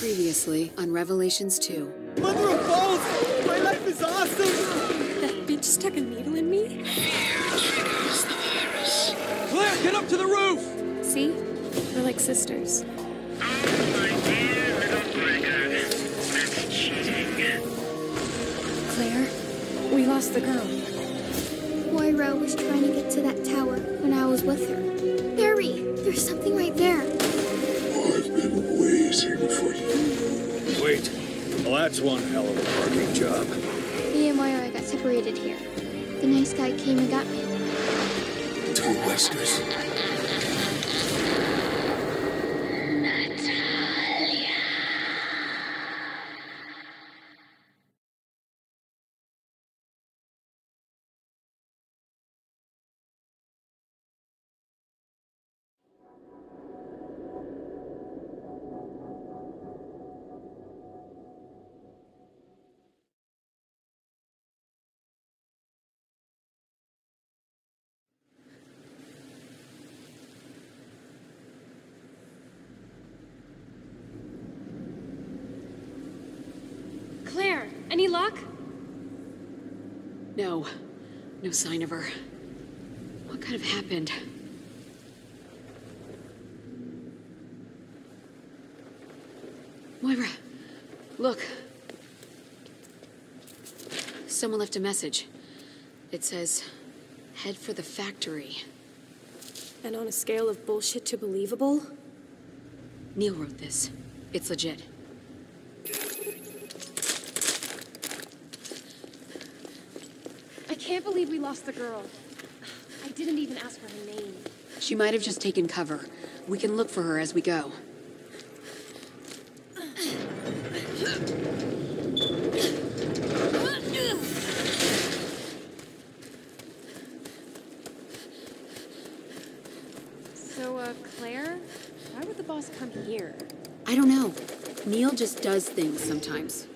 Previously on Revelations 2. Mother of balls! My life is awesome! That bitch stuck a needle in me? Fear triggers the virus. Claire, get up to the roof! See? We're like sisters. Oh, my dear little trigger. That's cheating. Claire, we lost the girl. Moira was trying to get to that tower when I was with her. Barry, there's something right there. I've been waiting for you. Wait. Well, that's one hell of a parking job. Me and Moira got separated here. The nice guy came and got me. Two Westers. Claire, any luck? No. No sign of her. What could have happened? Moira, look. Someone left a message. It says, head for the factory. And on a scale of bullshit to believable? Neil wrote this. It's legit. I can't believe we lost the girl. I didn't even ask her her name. She might have just taken cover. We can look for her as we go. So, Claire? Why would the boss come here? I don't know. Neil just does things sometimes.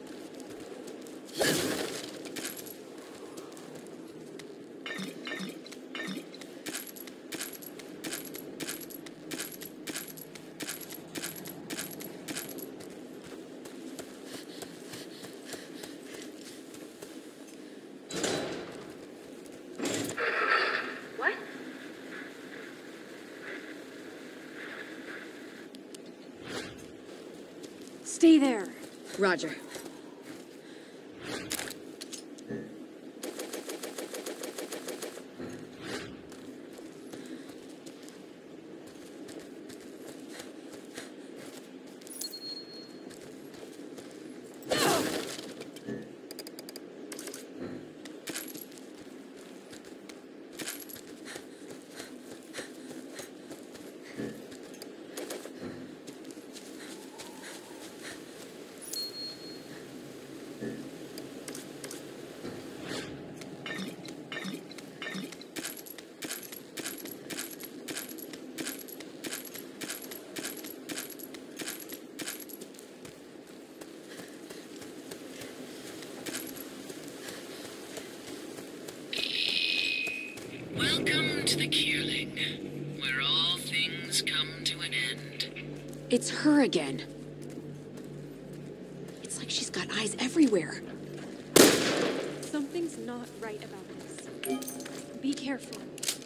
What? Stay there. Roger. Welcome to the Kierling, where all things come to an end. It's her again. It's like she's got eyes everywhere. Something's not right about this. Be careful.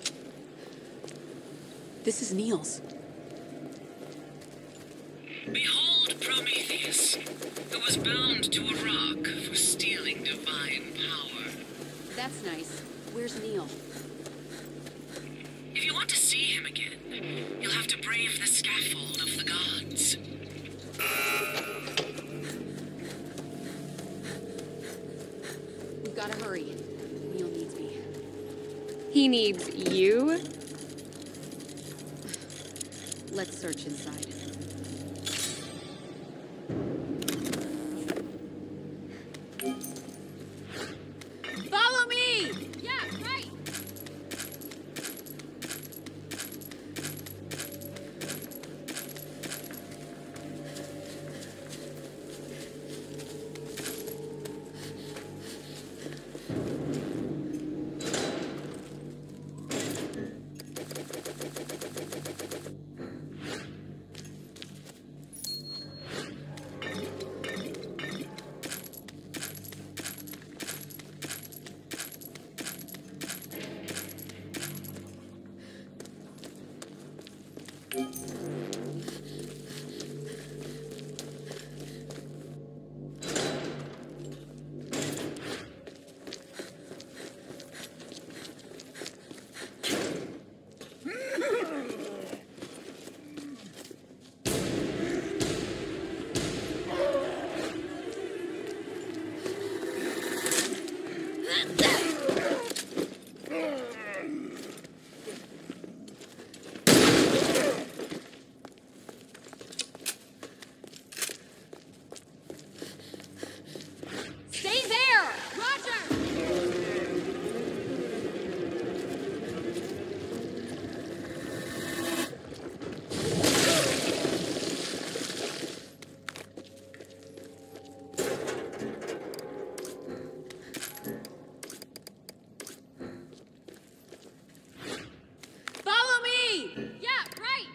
This is Neil's. Behold Prometheus, who was bound to a rock for stealing divine power. That's nice. Where's Neil? If you want to see him again, you'll have to brave the scaffold of the gods. We've gotta hurry. Neil needs me. He needs you? Let's search inside. Follow me! Yeah, right. Stay there! Roger! Follow me! Yeah, right!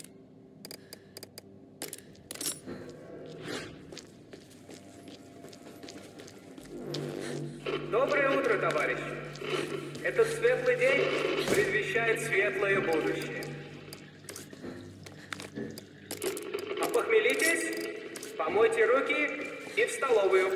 Доброе утро, товарищи! Этот светлый день предвещает светлое будущее. Опохмелитесь, помойте руки и в столовую.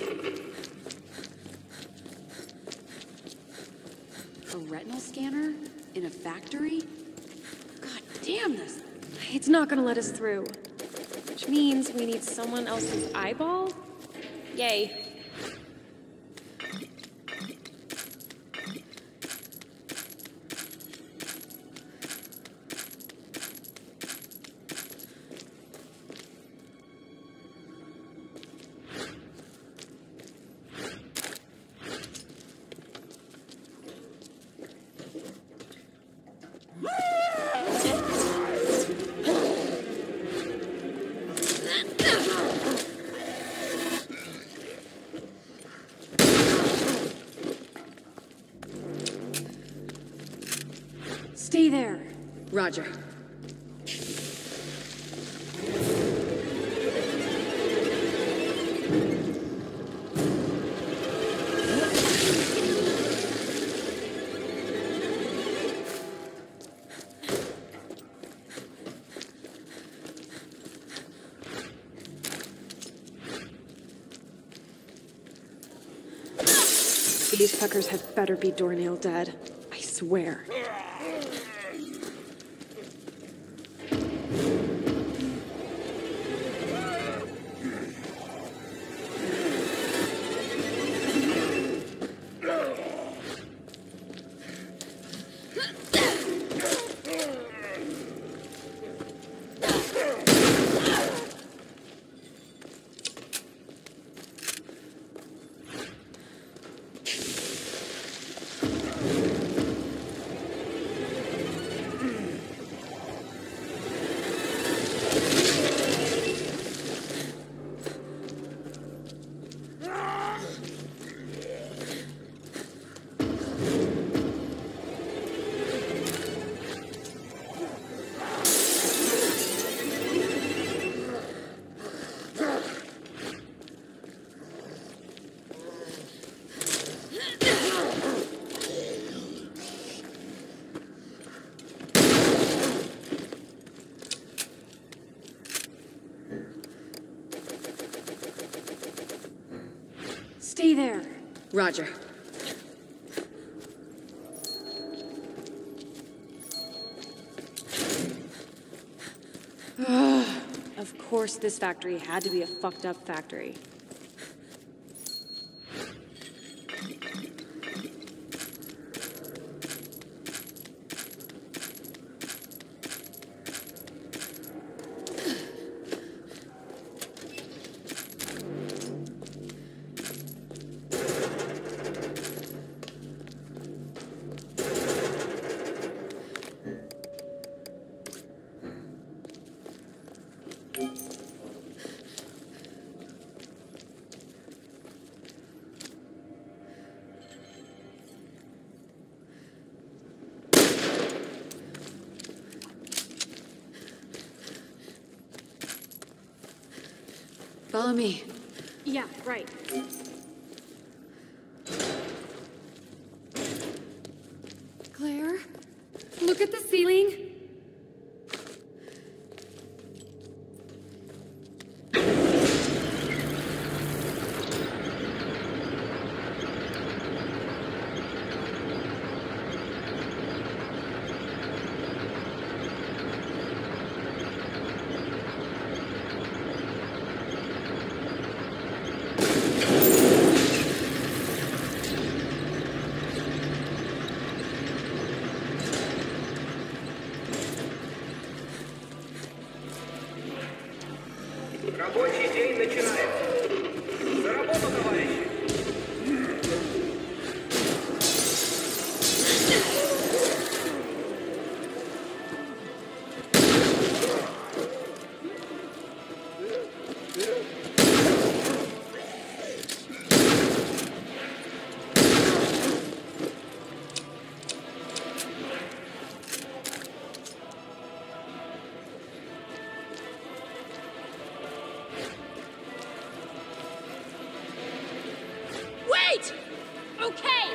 A retinal scanner? In a factory? God damn this! It's not gonna let us through. Which means we need someone else's eyeball? Yay. Stay there. Roger. These fuckers had better be doornail dead. I swear. Stay there. Roger. Of course this factory had to be a fucked up factory. Follow me. Yeah, right. Claire, look at the ceiling. Wait! Okay!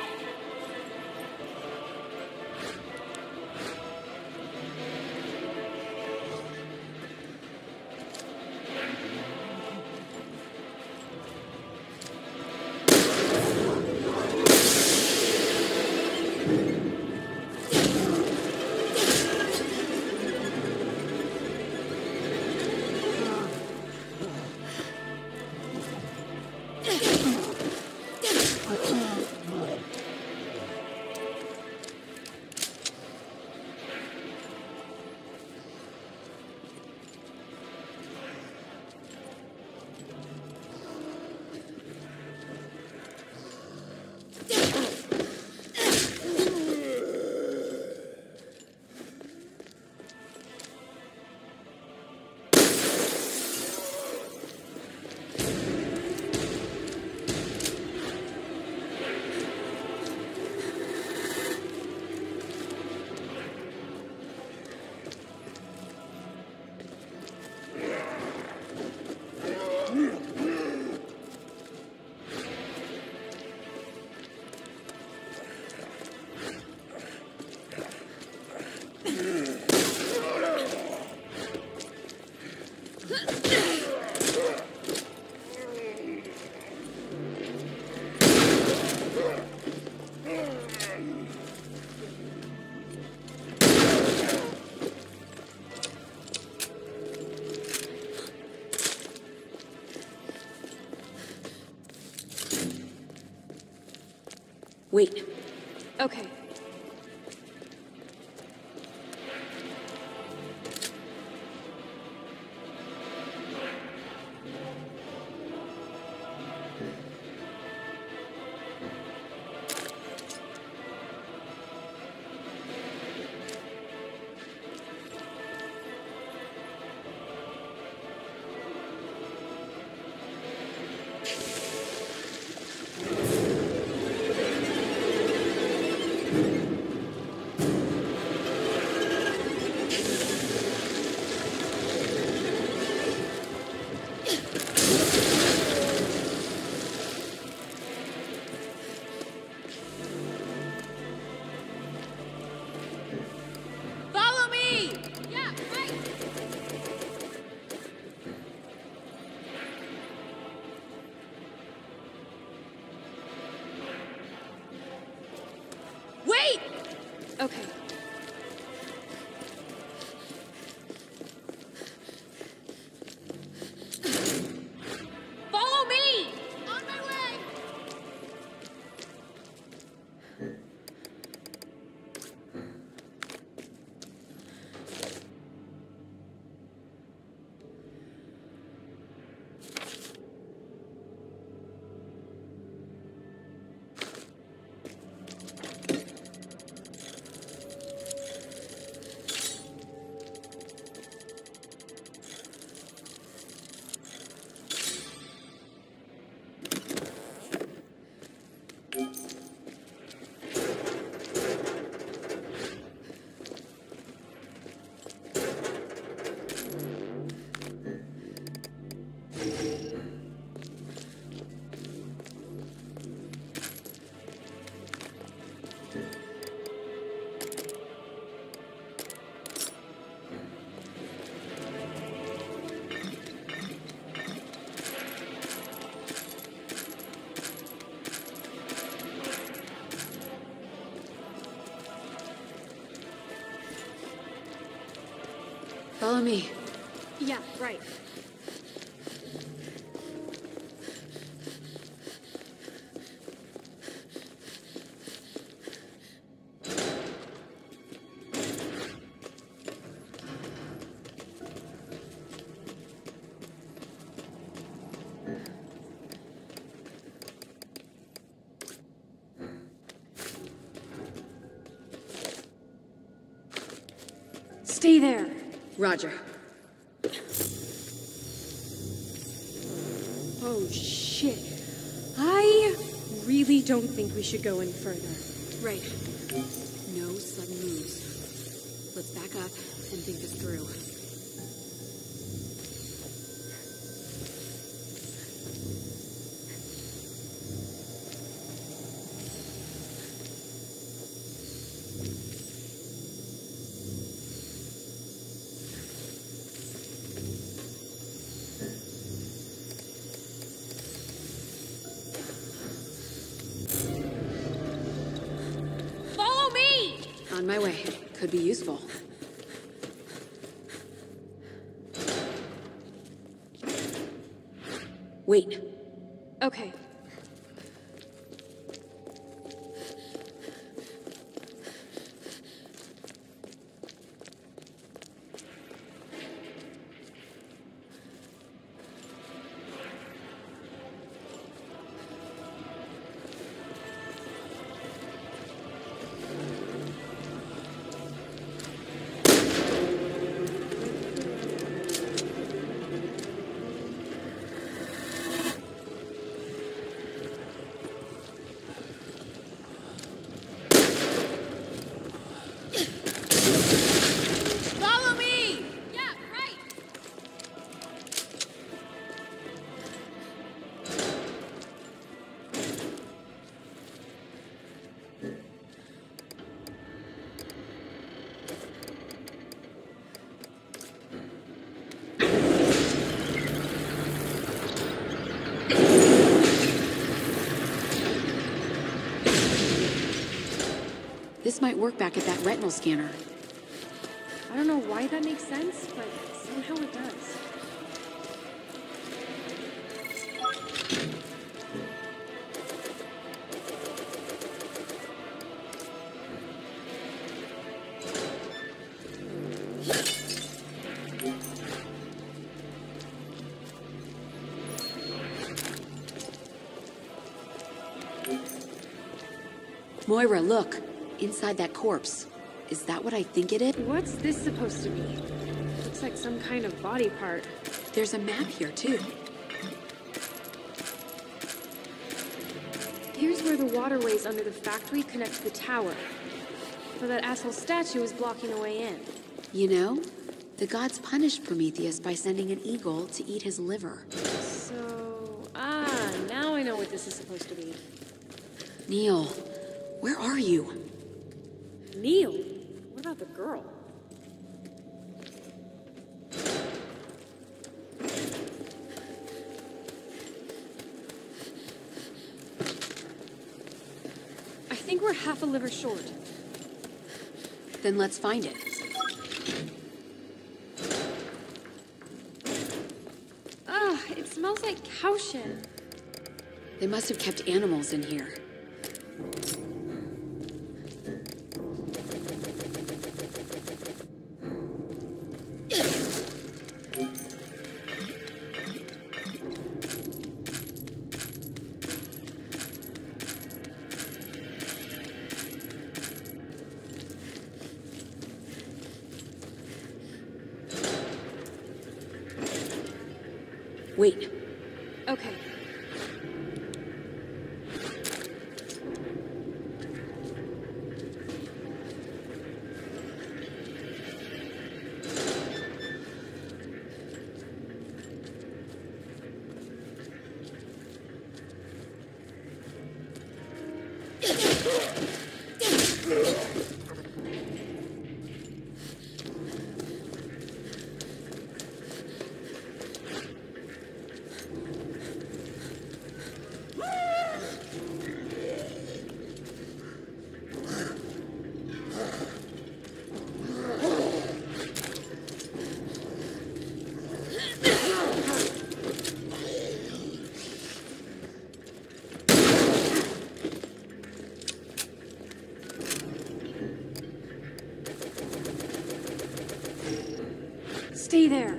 Wait. Okay. Follow me! Yeah, right! Wait! Okay. Follow me! On my way! Follow me. Yeah, right. Stay there. Roger. Oh, shit. I really don't think we should go any further. Right. No sudden moves. Let's back up and think this through. On my way. Could be useful. Wait. Okay. Follow me! Yeah, right! This might work back at that retinal scanner. I don't know why that makes sense, but somehow it does. Moira, look. Inside that corpse. Is that what I think it is? What's this supposed to be? Looks like some kind of body part. There's a map here, too. Here's where the waterways under the factory connect to the tower. But that asshole statue is blocking the way in. You know, the gods punished Prometheus by sending an eagle to eat his liver. So... now I know what this is supposed to be. Neil, where are you? Neil? What about the girl? I think we're half a liver short. Then let's find it. Ugh, it smells like cow shit. They must have kept animals in here. Wait. Okay. Stay there.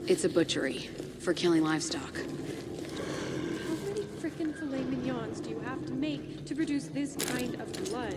It's a butchery for killing livestock. How many frickin' filet mignons do you have to make to produce this kind of blood?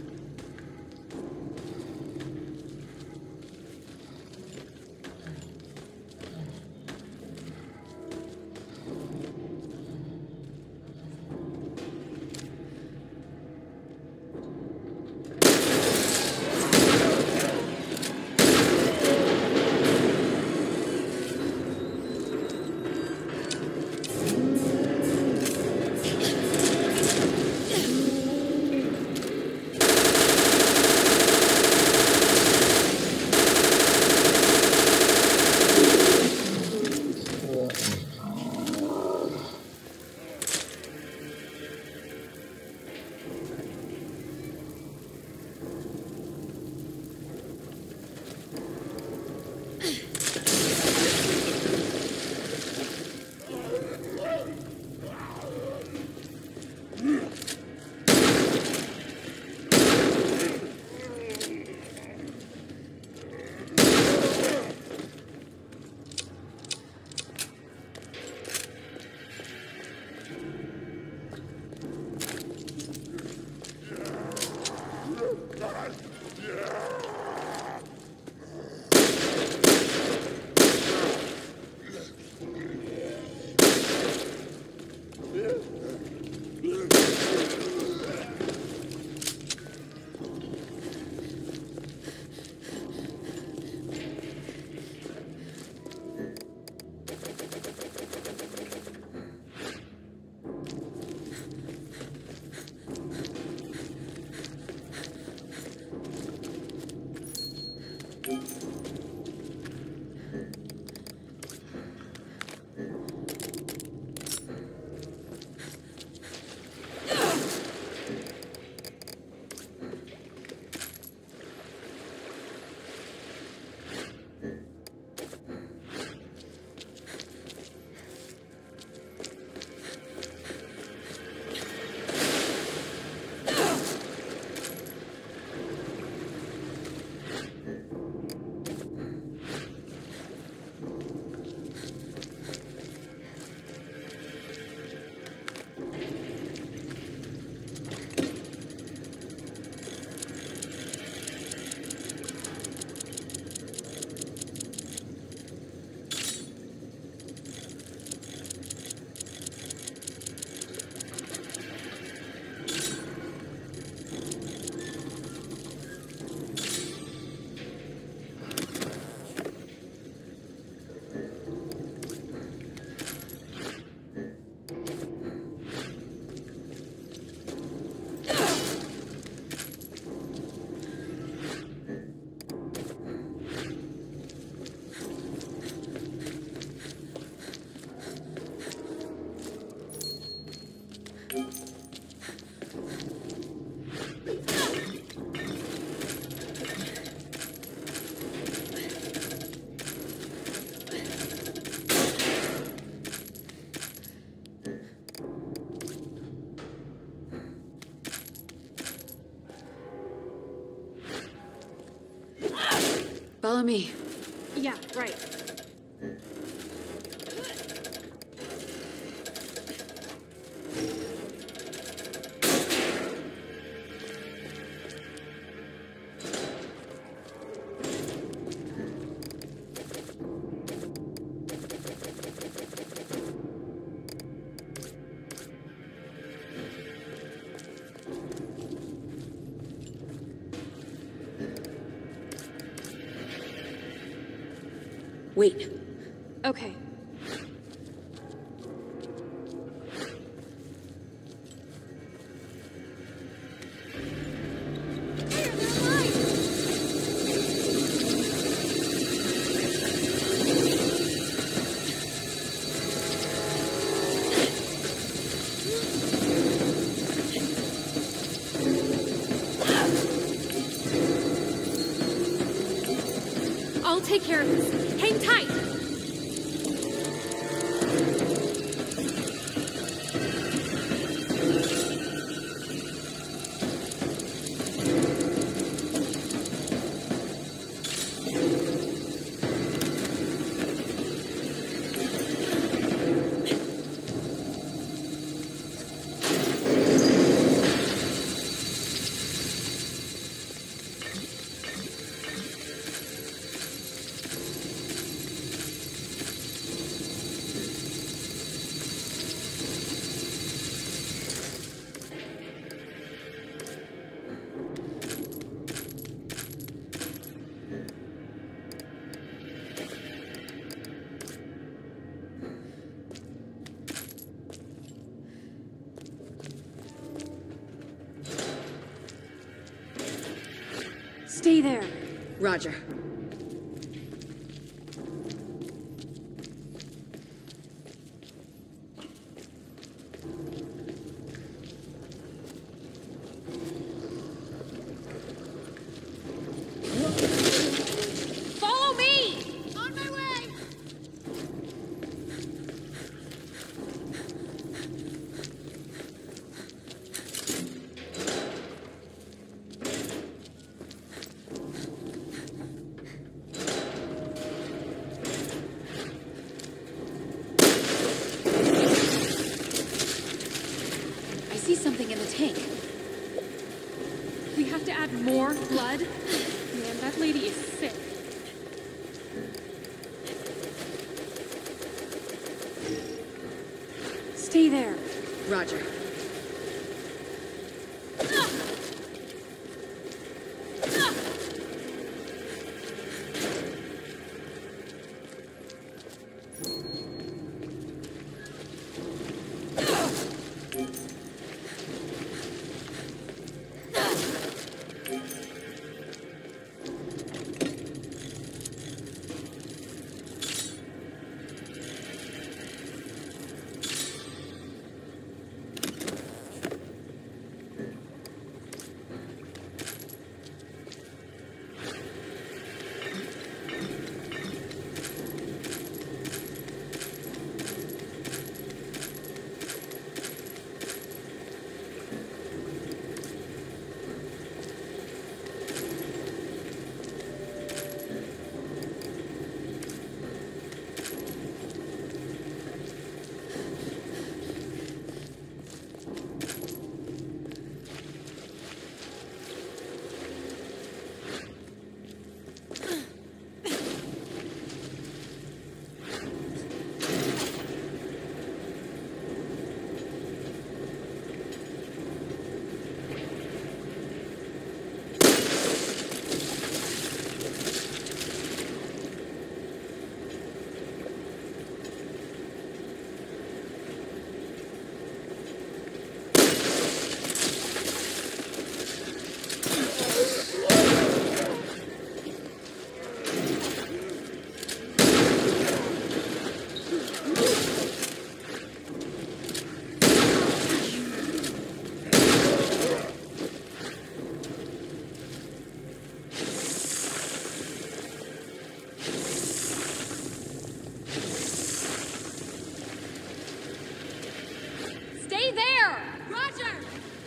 Follow me. Yeah, right. Wait. Okay. I'll take care of this. Hang tight! Stay there. Roger. Follow me! On my way! I see something in the tank. We have to add more blood? Man, that lady is sick. Stay there. Roger. Stay there! Roger!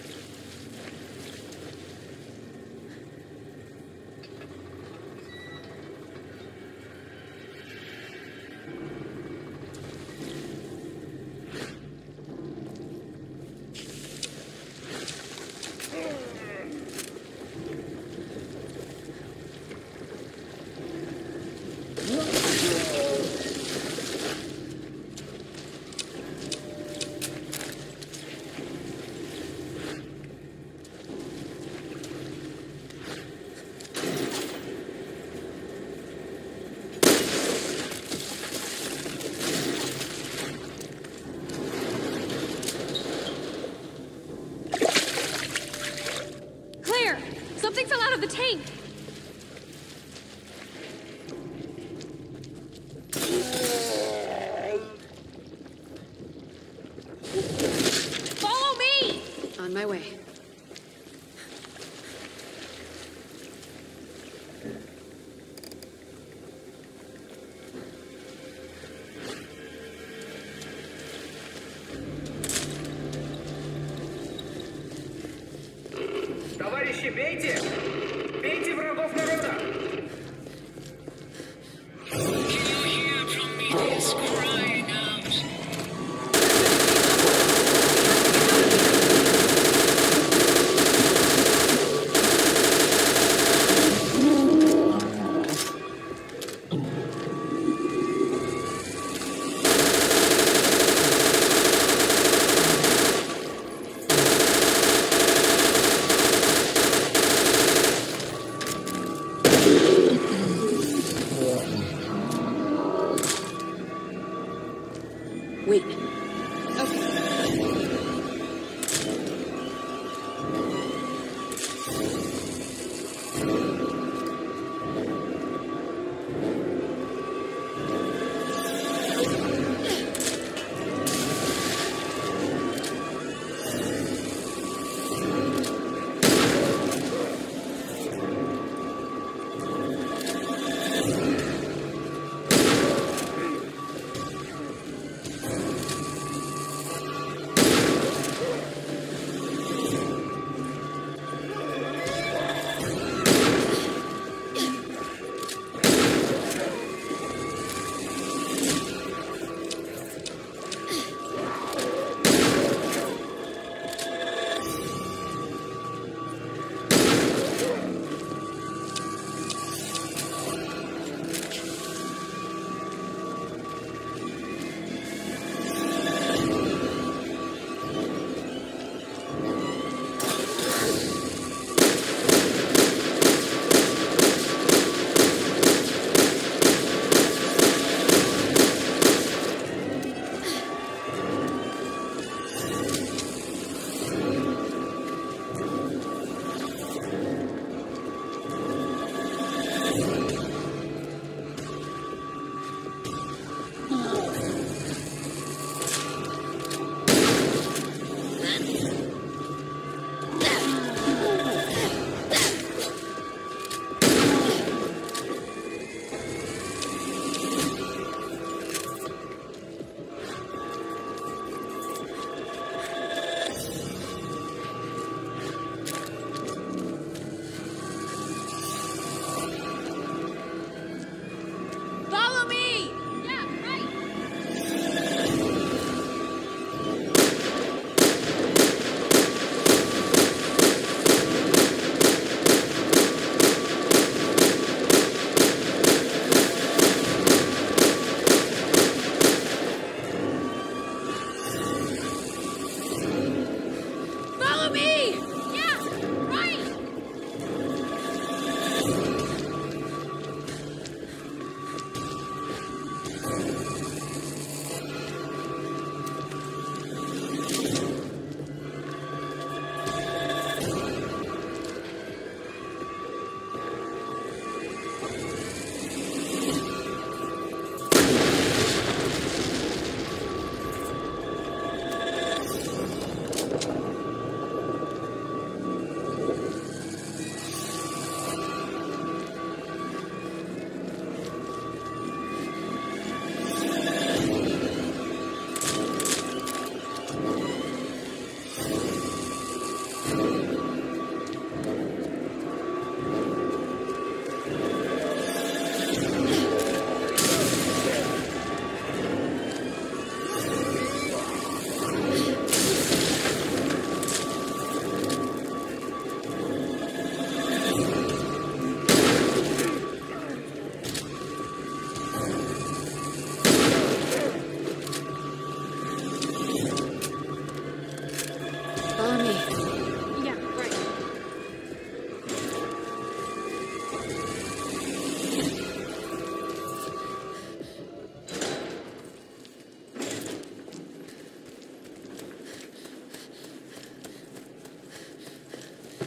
Claire! Something fell out of the tank! Follow me! On my way. Товарищи, бейте! Бейте врагов народа! Can you hear Prometheus crying out? Wait. Okay.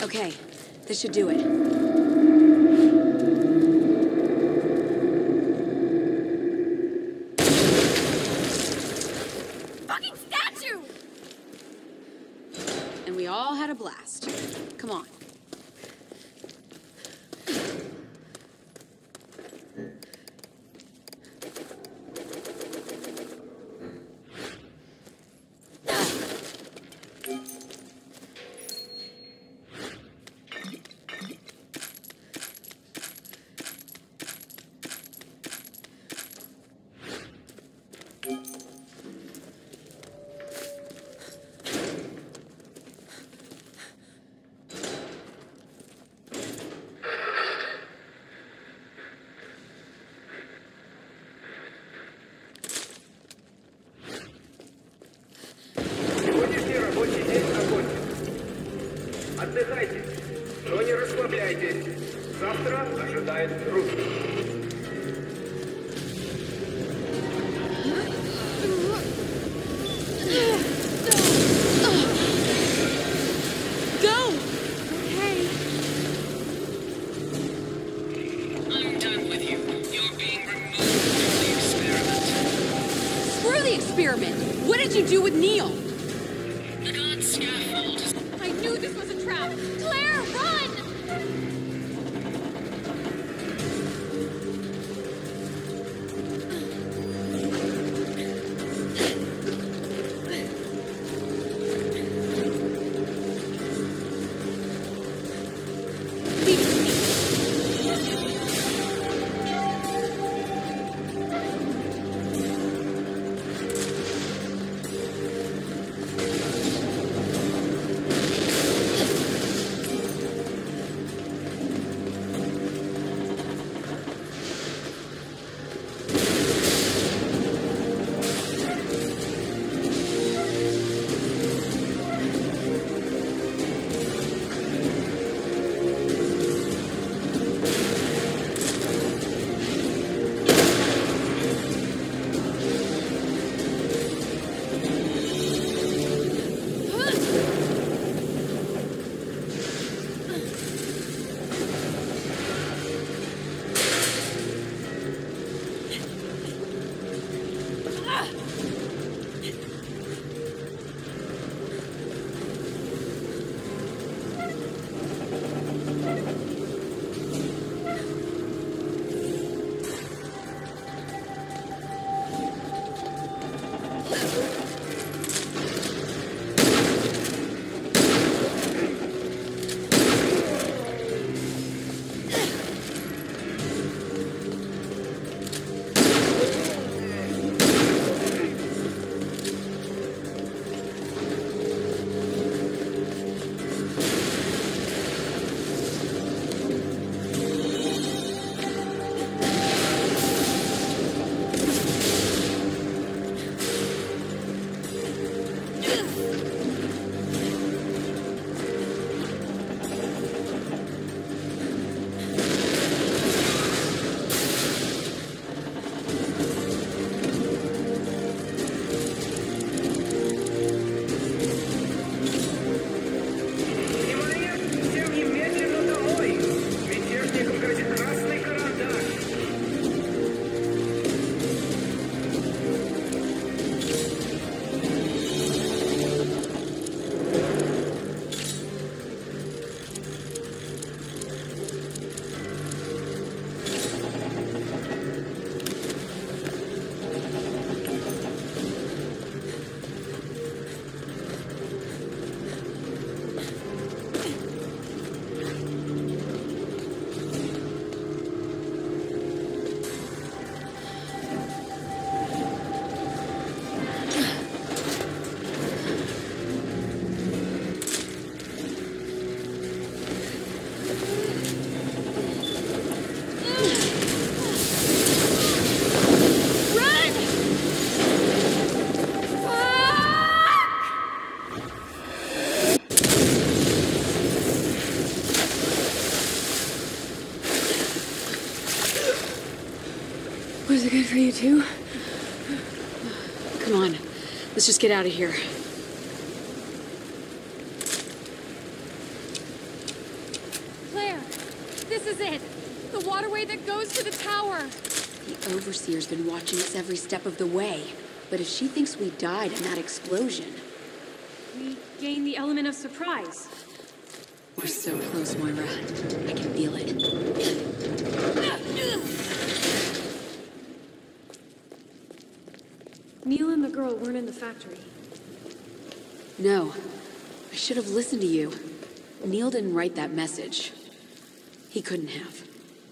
Okay, this should do it. Fucking statue! And we all had a blast. Come on. Сегодняшний рабочий день окончен. Отдыхайте, но не расслабляйтесь. Завтра ожидает труд. Go! I'm done with you. You're being removed from the experiment. Screw the experiment! What did you do with Neil? The god scaffold is I knew this was a trap! Claire, run! Leave it to me. Was it good for you too? Come on, let's just get out of here. stairway that goes to the tower. The Overseer's been watching us every step of the way. But if she thinks we died in that explosion... We gain the element of surprise. We're so close, Moira. I can feel it. Neil and the girl weren't in the factory. No. I should have listened to you. Neil didn't write that message. He couldn't have.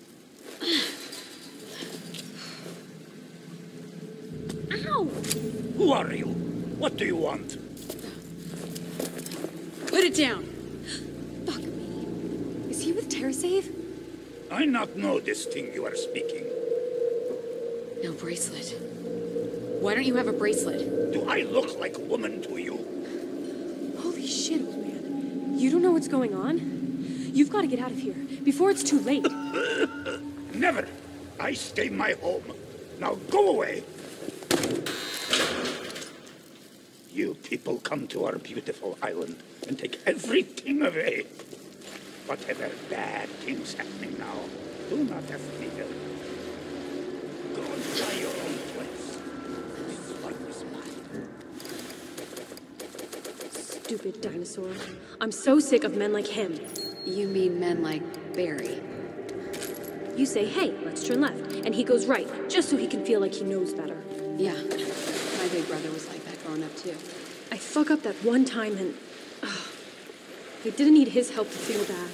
Ow! Who are you? What do you want? Put it down! Fuck me. Is he with TerraSave? I not know this thing you are speaking. No bracelet. Why don't you have a bracelet? Do I look like a woman to you? Holy shit, old man. You don't know what's going on? You've got to get out of here before it's too late. Never. I stay my home. Now go away. You people come to our beautiful island and take everything away. Whatever bad things happening now, do not ask me help. Go and try your own place. This life is mine. Stupid dinosaur. I'm so sick of men like him. You mean men like Barry? You say, hey, let's turn left, and he goes right, just so he can feel like he knows better. Yeah. My big brother was like that growing up, too. I fuck up that one time and... I didn't need his help to feel bad.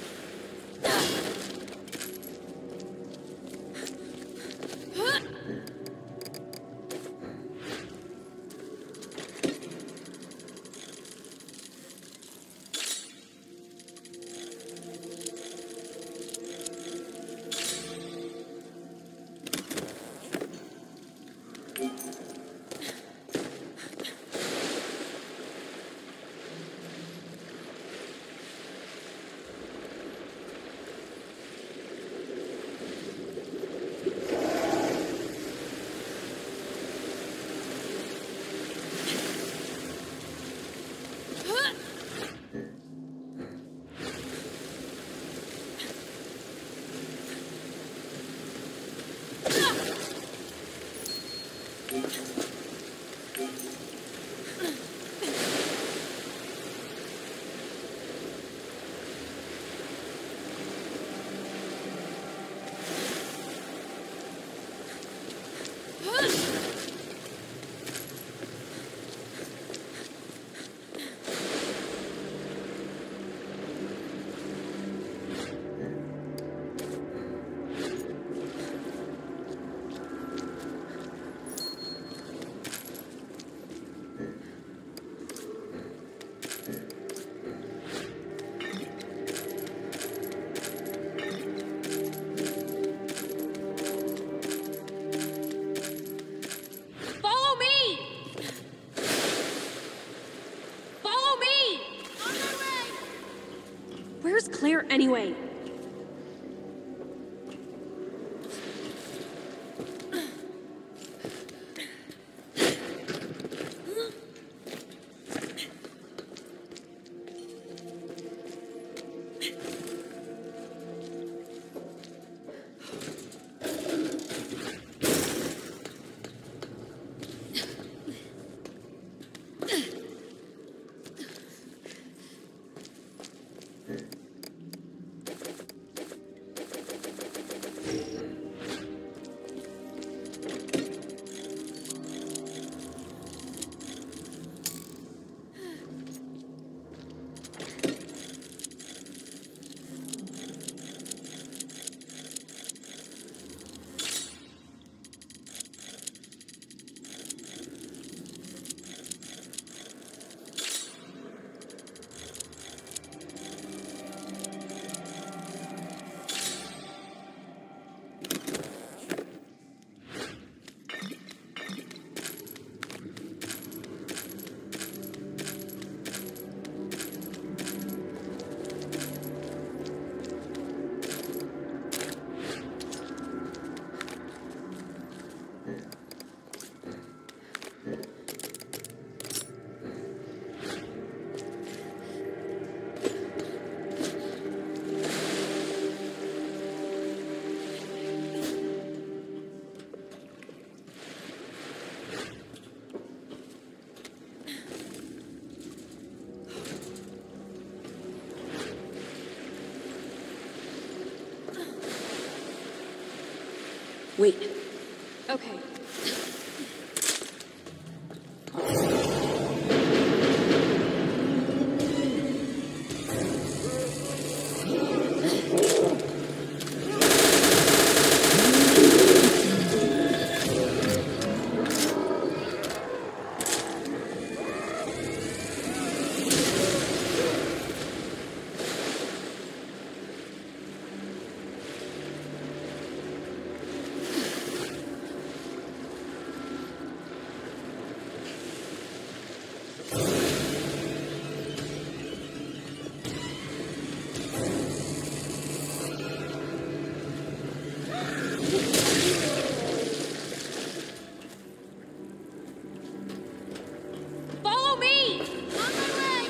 Where's Claire anyway? Wait. Okay. Follow me! On my way!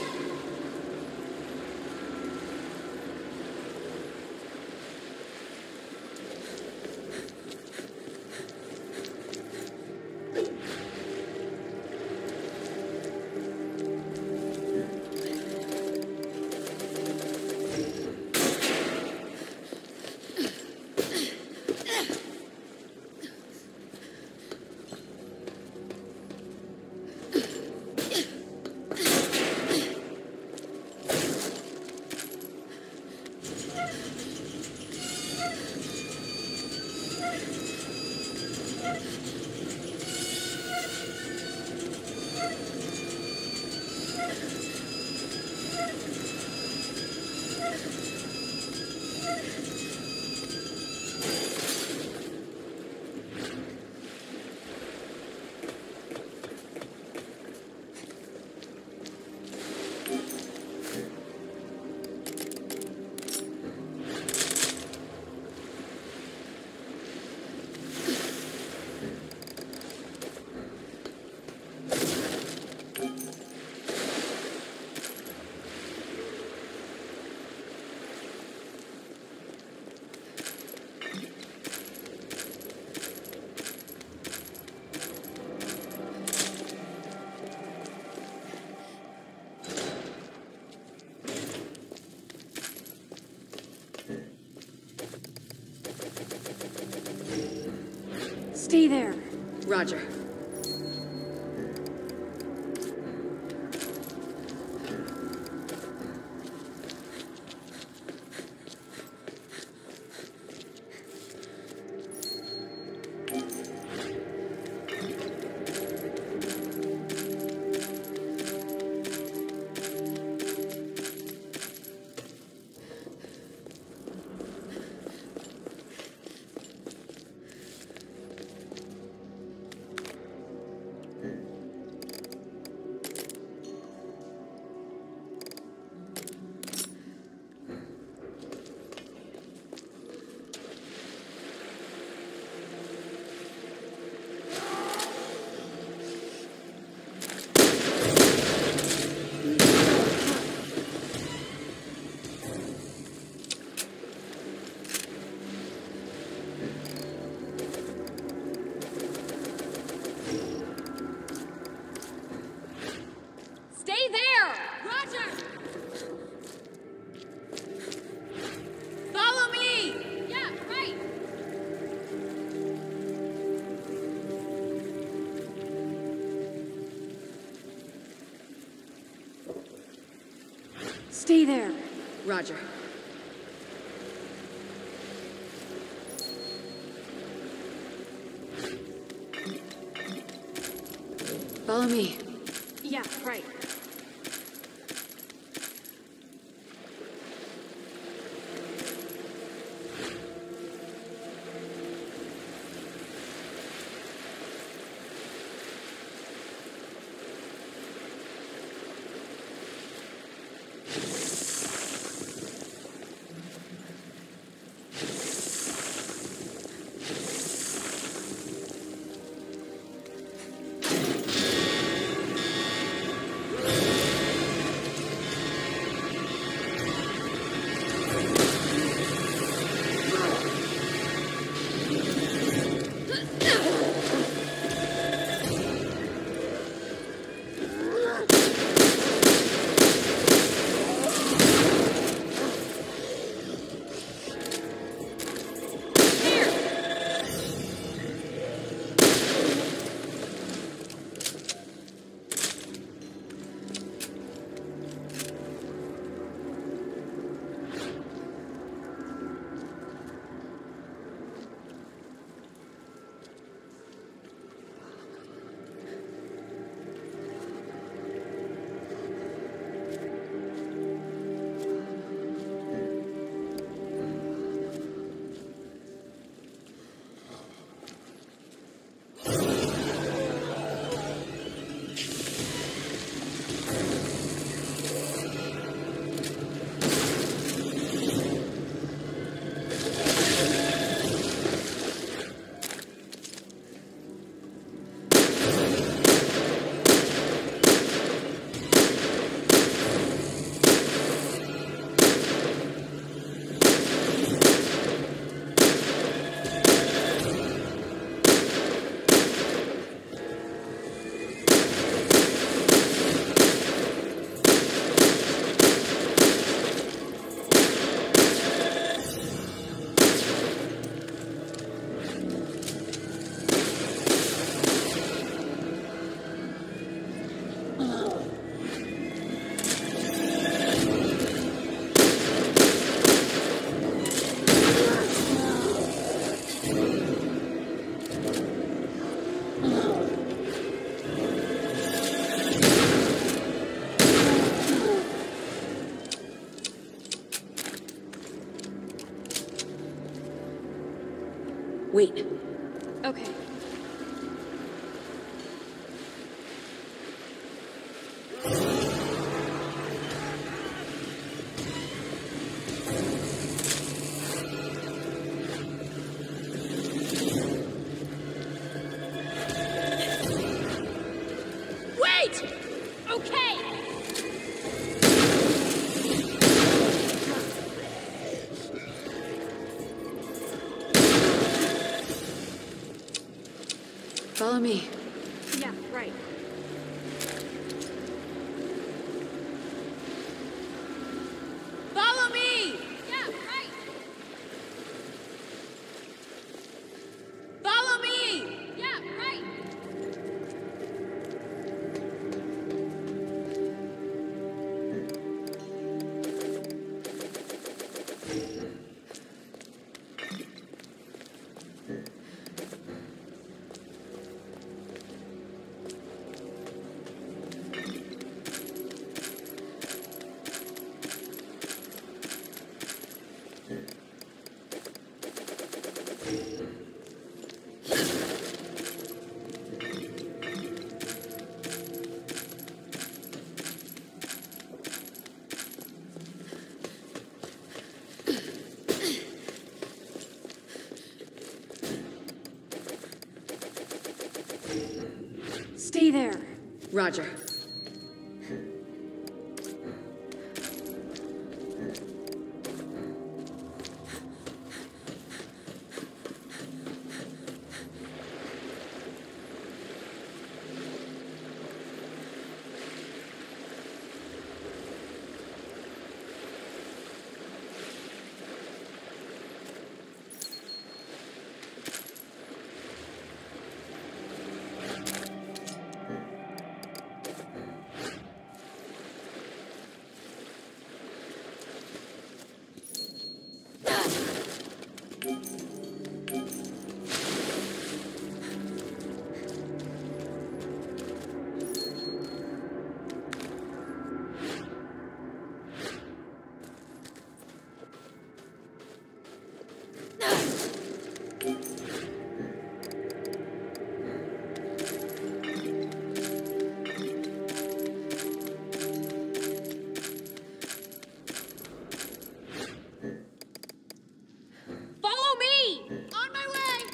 Stay there. Roger. Stay there! Roger! Follow me! Yeah, right! Stay there. Roger. Follow me. Yeah, right. Wait. Okay. Wait! Okay! Follow me. Yeah, right. Follow me! Yeah, right! Follow me! Yeah, right! Stay there. Roger. Follow me! On my way!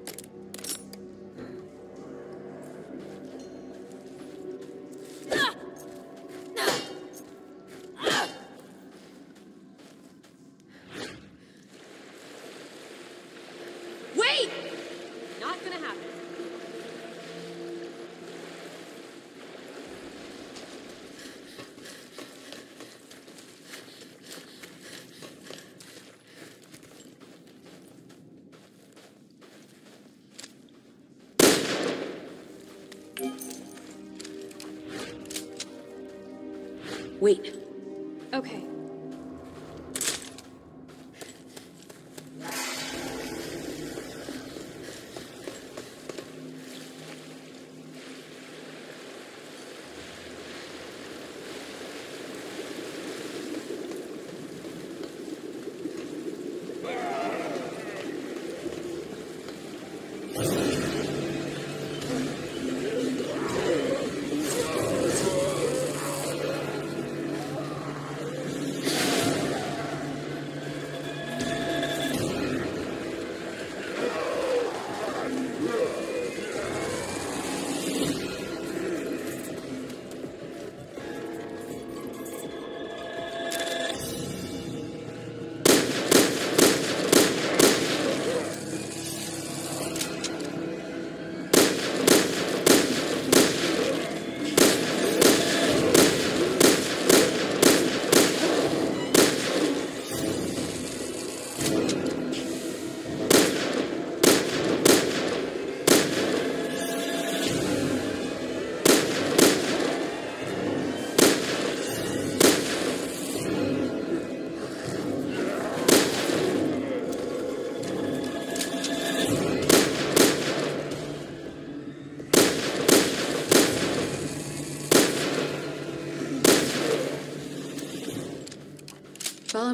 Wait! Not gonna happen. Wait. Okay.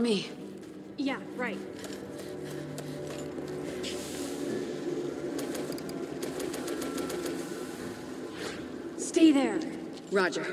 me. Yeah, right. Stay there. Roger.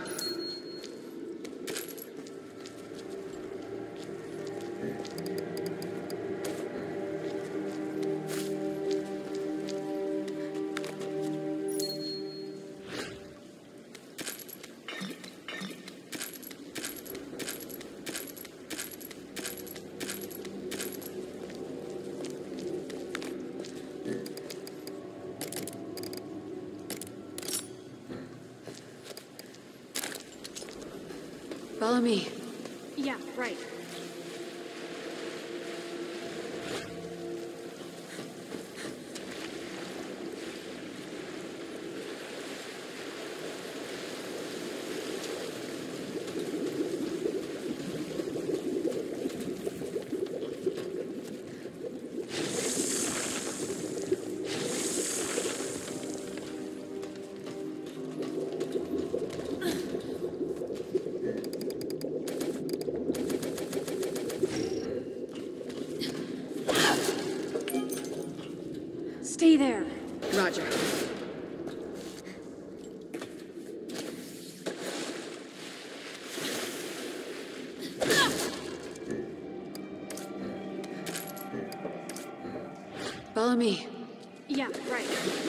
Follow me. Yeah, right. Stay there. Roger. Follow me. Yeah, right.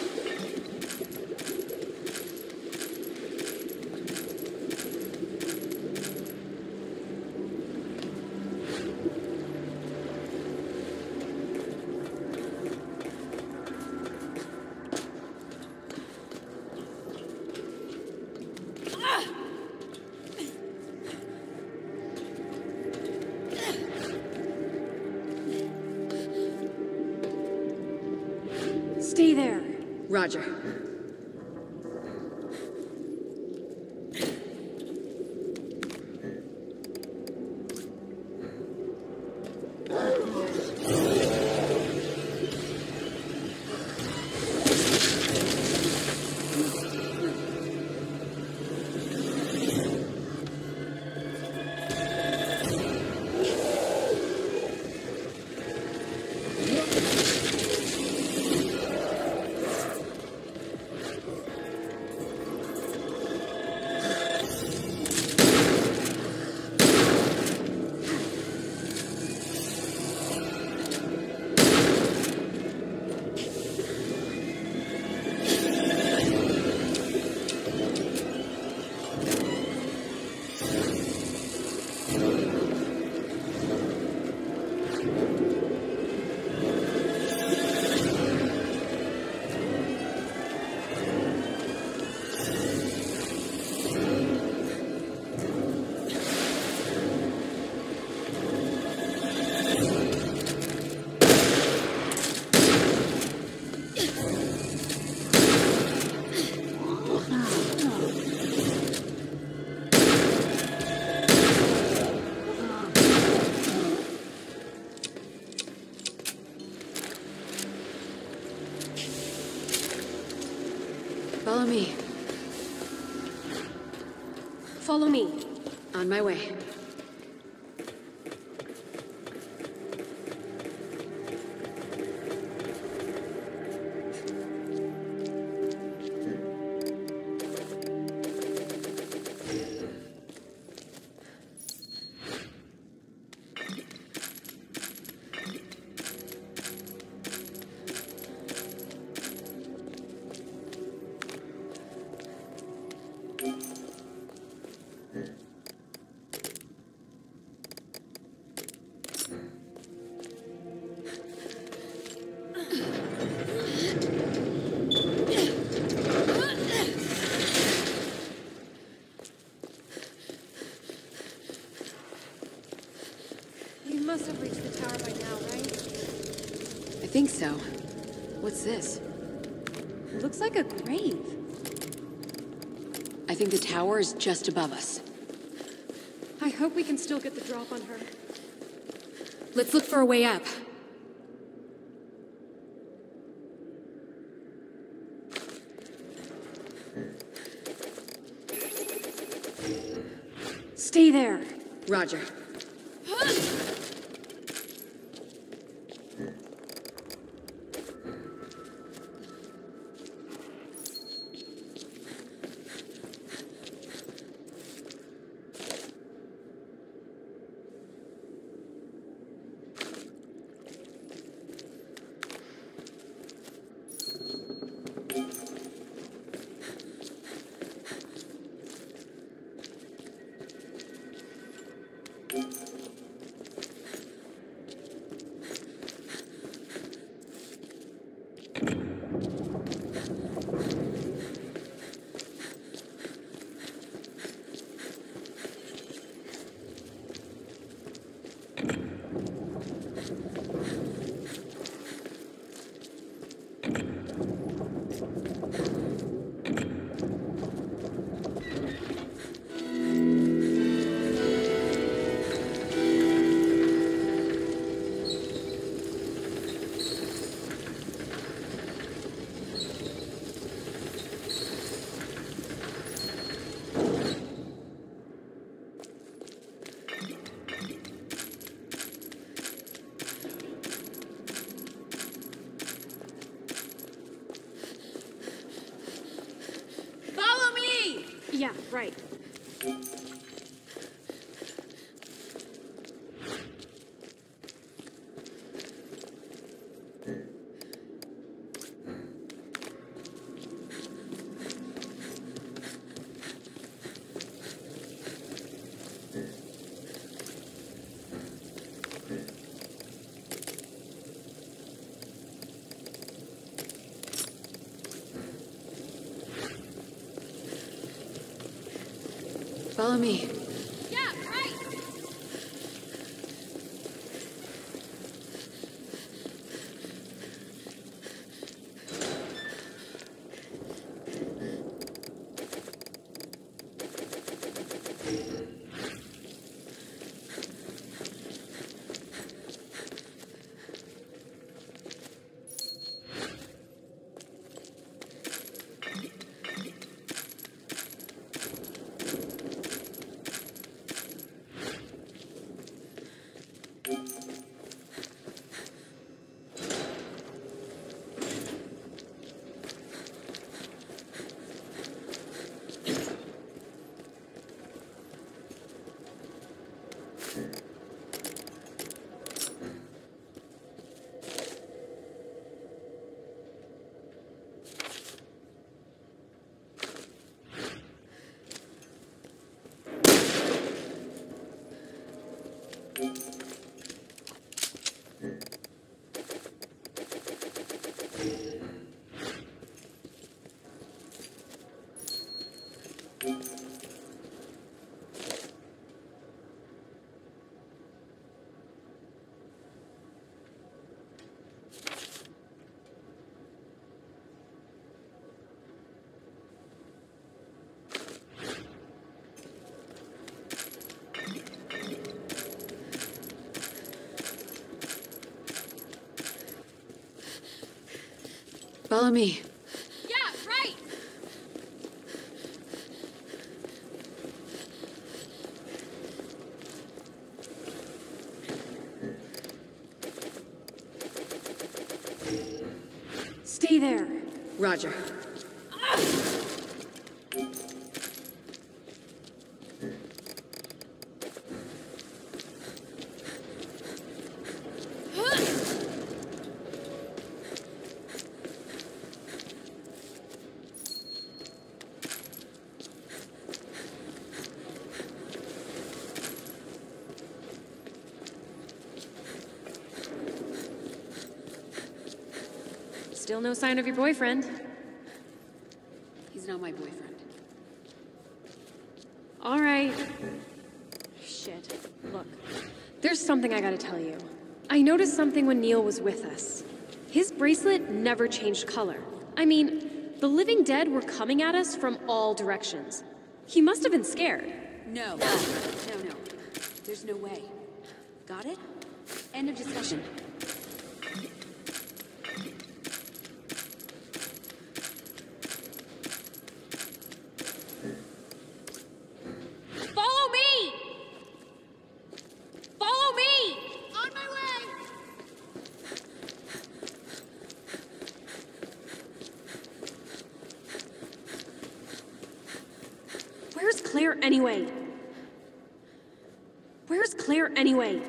Stay there. Roger. Follow me. Follow me. On my way. You must have reached the tower by now, right? I think so. What's this? It looks like a grave. I think the tower is just above us. I hope we can still get the drop on her. Let's look for a way up. Stay there. Roger. Yeah, right. Follow me. Yeah, right! Follow me. Yeah, right! Stay there. Roger. Still no sign of your boyfriend. He's not my boyfriend. All right. Shit. Look, there's something I gotta tell you. I noticed something when Neil was with us. His bracelet never changed color. I mean, the living dead were coming at us from all directions. He must have been scared. No. No. There's no way. Got it? End of discussion. Follow me! Follow me! On my way! Where's Claire anyway? Where's Claire anyway?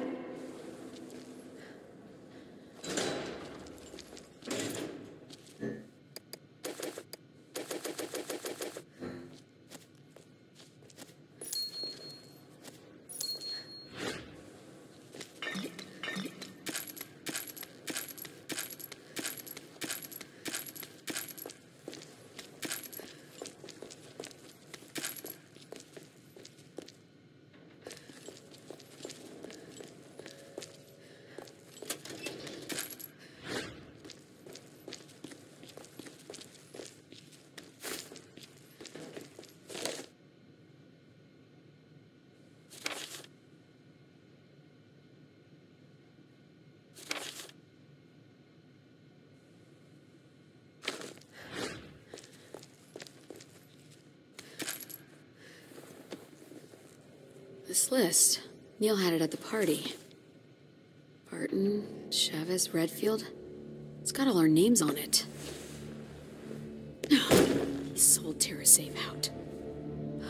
This list. Neil had it at the party. Barton, Chavez, Redfield. It's got all our names on it. He sold TerraSave out.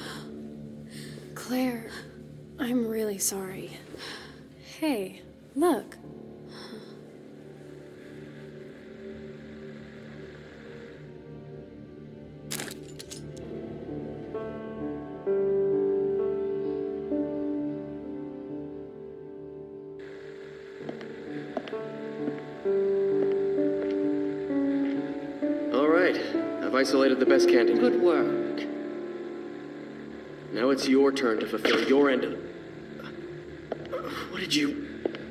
Claire, I'm really sorry. Hey, look. All right, I've isolated the best candidate. Good work. Now it's your turn to fulfill your end of... What did you...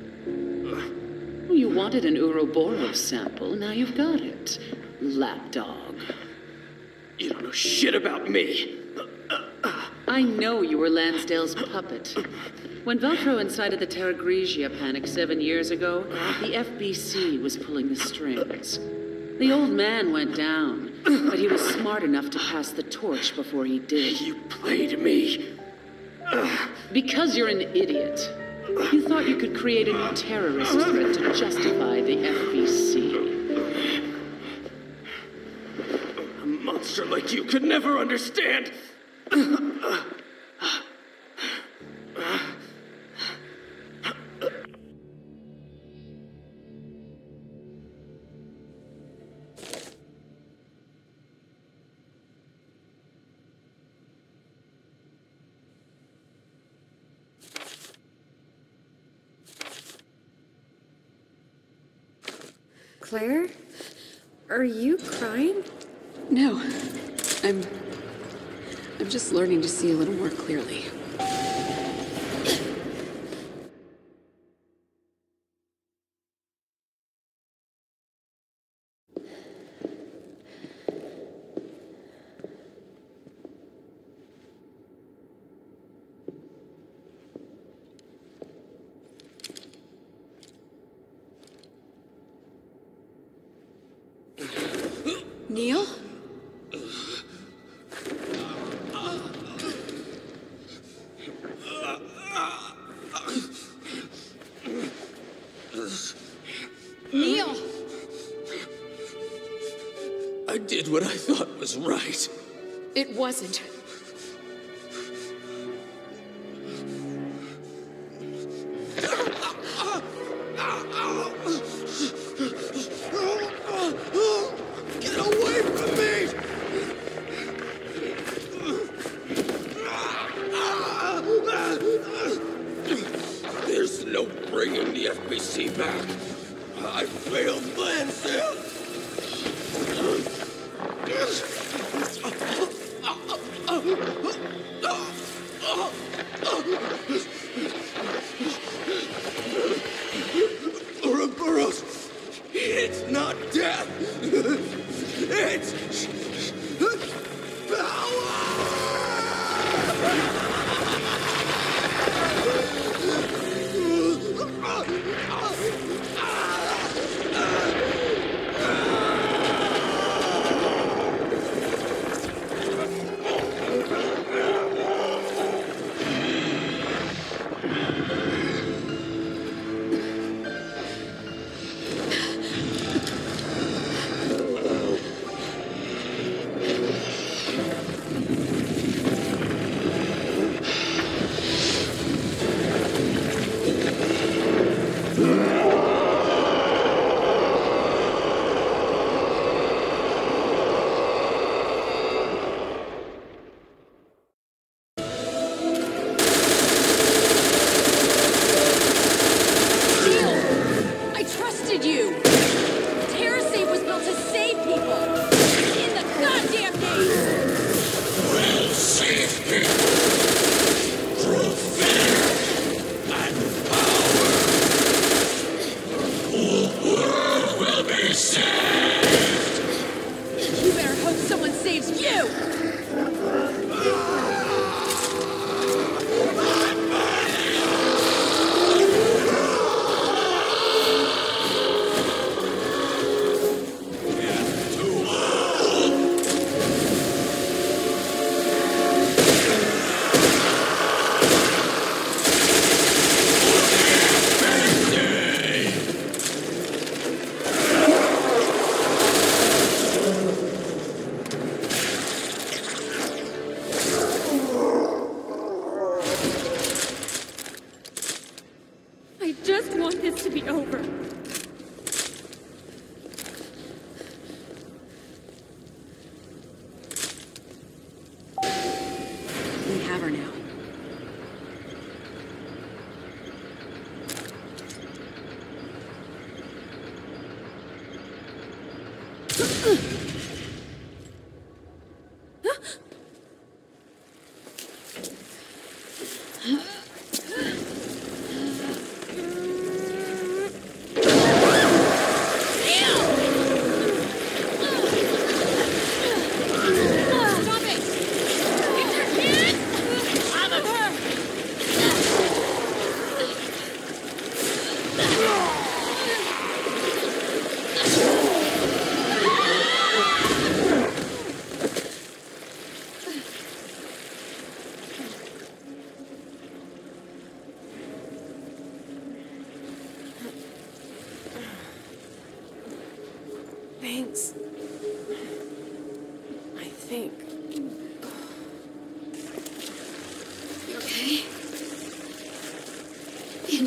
You wanted an Ouroboros sample, now you've got it. Lapdog. You don't know shit about me. I know you were Lansdale's puppet. When Velcro incited the Terra Grigia panic 7 years ago, the FBC was pulling the strings. The old man went down, but he was smart enough to pass the torch before he did. You played me. Because you're an idiot. You thought you could create a new terrorist threat to justify the FBC. A monster like you could never understand. Claire? Are you crying? No. I'm just learning to see a little more clearly. Neil? Neil! I did what I thought was right. It wasn't. Get away from me! There's no bringing the FBC back. I failed Lansdale.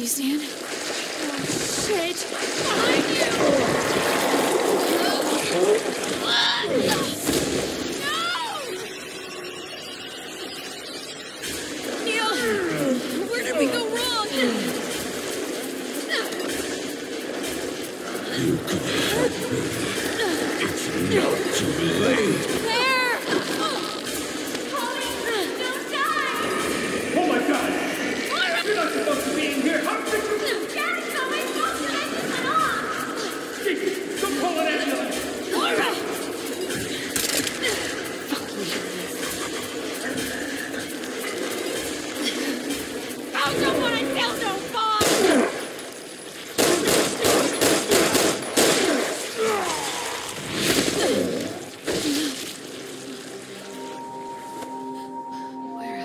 you, Stan. Oh, shit! Behind you! No! Neil! Where did we go wrong? You can help me. It's not too late. There! Oh my god! You're not supposed to be in here! How did you... Daddy, so I'm supposed to make this one off! Chief, don't call an ambulance! Laura! I'll do what I tell no boss! Clara,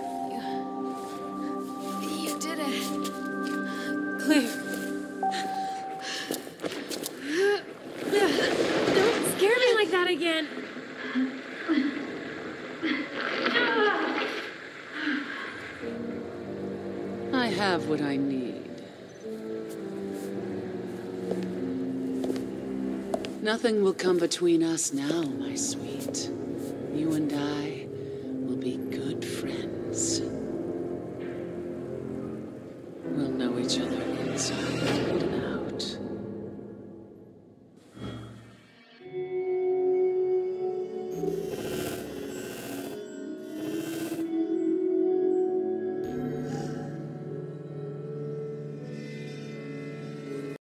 you did it. Claire. Don't scare me like that again. I have what I need. Nothing will come between us now, my sweet. You and I will be good friends. We'll know each other inside.